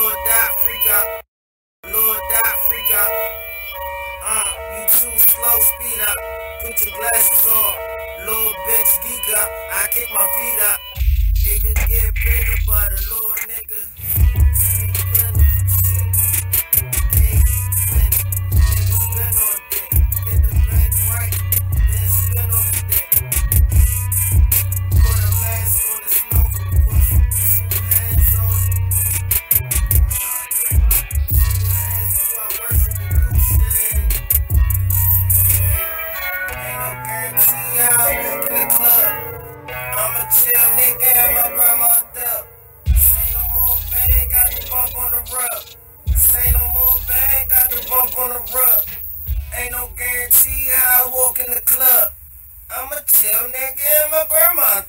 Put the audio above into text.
Lord die, freak out. Lord die, freak out. You too slow, speed up. Put your glasses on. Lord bitch, geek up. I kick my feet up. It could get bigger, but a little nigga. See plenty shit. Hey, spin. Nigga spin on dick. Get the bank right, then spin on the dick. Put a mask on the snow for the pussy. Two hands on it. Hands you are worship the new shit. Ain't no guarantee I walk in the club. I'm a chill nigga and my grandma up. Say no more bang, got the bump on the rub. Say no more bang, got the bump on the rub. Ain't no guarantee how I walk in the club. I'm a chill nigga and my grandma